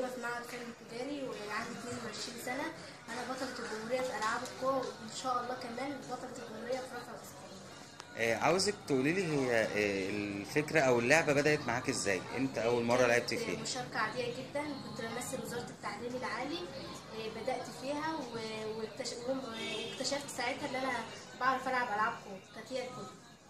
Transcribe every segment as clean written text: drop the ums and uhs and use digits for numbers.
طالبه في معهد فني تجاري وعندي 22 سنه. انا بطله الجمهوريه في العاب القوى، وان شاء الله كمان بطله الجمهوريه في رفع الاثقال. عاوزك تقولي لي هي الفكرة أو اللعبة بدأت معاك إزاي؟ إمتى أول مرة لعبتي كانت فيها؟ مشاركه عاديه جدا، كنت بمثل وزاره التعليم العالي. بدات فيها واكتشفت ساعتها ان انا بعرف العب العاب قوى، كانت هي الكل.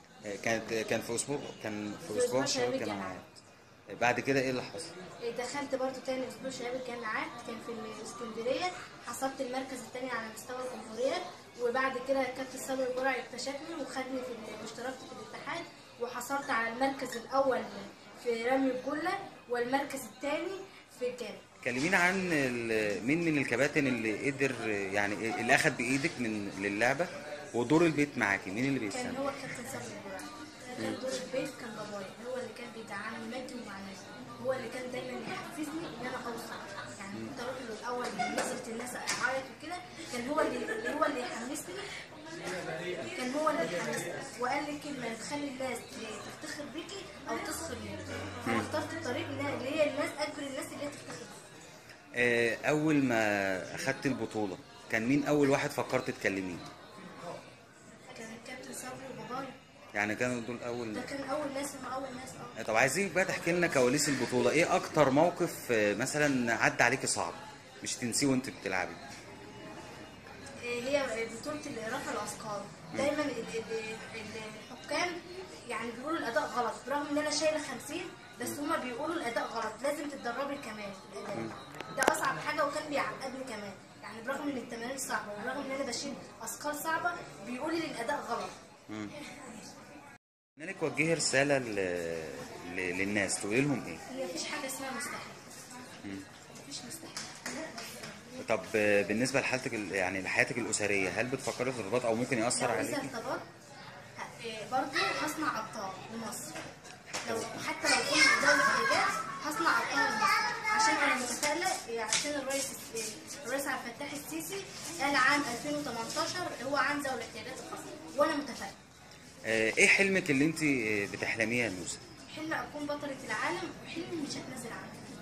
كان في في أسبوع اسبوع شباب شباب الجامعات. جامعات. بعد كده إيه اللي حصل؟ دخلت برضو تاني اسبوع شباب الجامعات، كان في اسكندريه. حصلت المركز الثاني على مستوى الجمهوريه. وبعد كده الكابتن صابر الجرعي اكتشفني وخدني واشتركت في الاتحاد، وحصلت على المركز الاول في رمي الجله والمركز الثاني في الجامعه. كلمينا عن مين من الكباتن اللي قدر يعني اللي أخد بإيدك للعبة، ودور البيت معاكي مين اللي كان بيساعد؟ هو الكابتن صابر الجرعي. كان دور البيت كان بابايا، هو اللي كان بيدعمني مادي ومعنوي. هو اللي كان دايما يحفزني ان انا اوصل. يعني كنت اروح له الاول نظره الناس اعيط وكده، كان هو اللي يحمسني. كان هو اللي يحمسني وقال لي كلمه تخلي الناس تفتخر بيكي او تسخر منك. فانا اخترت الطريق اللي هي الناس، اجبر الناس اللي هي تفتخر بيكي. أول ما أخدت البطولة كان مين أول واحد فكرت تكلميه؟ كان الكابتن صبري وبابايا. يعني كانوا دول أول. ده كان اول ناس، هم اول ناس. طب عايزين بقى تحكي لنا كواليس البطولة، ايه اكتر موقف مثلا عدى عليكي صعب مش تنسيه وانت بتلعبي؟ هي بطولة رفع الأثقال. دايما الحكام يعني بيقولوا الأداء غلط، برغم إن أنا شايلة 50، بس هما بيقولوا الأداء غلط، لازم تتدربي كمان في الأداء. ده أصعب حاجة، وكان بيعقدني كمان. يعني برغم إن التمارين صعبة وبرغم إن أنا بشيل أثقال صعبة، بيقولي لي الأداء غلط. انك توجهي رسالة للناس تقولي لهم ايه؟ هي مفيش حاجة اسمها مستحيل. مفيش مستحيل. طب بالنسبة لحالتك يعني لحياتك الأسرية، هل بتفكري في الارتباط او ممكن يأثر لو إذا عليكي؟ ارتبطت برضه هصنع أبطال لمصر. حتى لو كنت دولة إيجاد هصنع أبطال لمصر، عشان أنا متفائلة. عشان الرئيس عبد الفتاح السيسي قال عام 2018 هو عام ذوي الاحتياجات الخاصة، وأنا متفائلة. ايه حلمك اللي انت بتحلميه يا نوسة؟ حلم أكون بطلة العالم، وحلمي مش هتنزل عنه.